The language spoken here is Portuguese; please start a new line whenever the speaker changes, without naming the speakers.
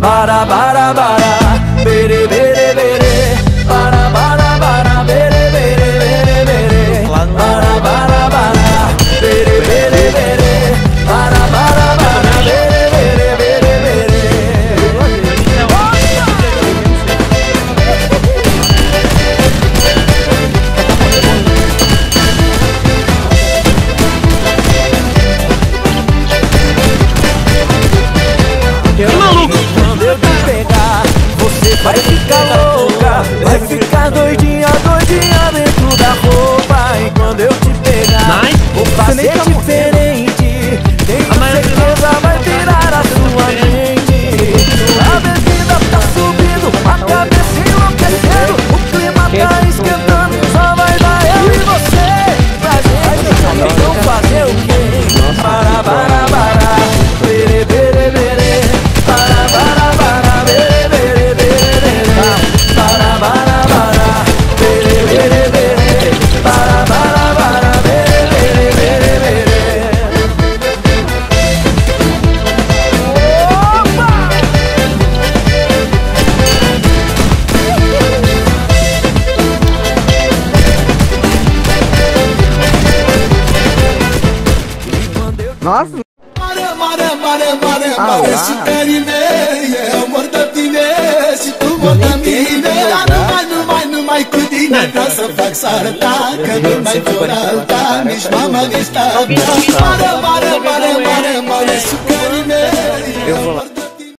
bara bara bara, bere bere bere, bara bara bara, bere bere bere bere, bara bara bara, bere bere bere, bara bara bara, bere bere bere bere. Quando eu te pegar, você vai ficar louca, vai ficar doidinha, doidinha dentro da roupa. E quando eu te pegar, vou fazer diferente, tenho certeza vai virar a sua mente. A bebida tá subindo, a cabeça enlouquecendo, o clima tá esquentando, só vai dar eu e você pra gente. Então fazer o quê? Para, para, para, bere, bere, bere, para, para, para, bere, bere, bere, para, para, para, bere, bere, bere, para, para, para, bere, bere, bere, bere. Opa!
Nossa!
Eu vou lá.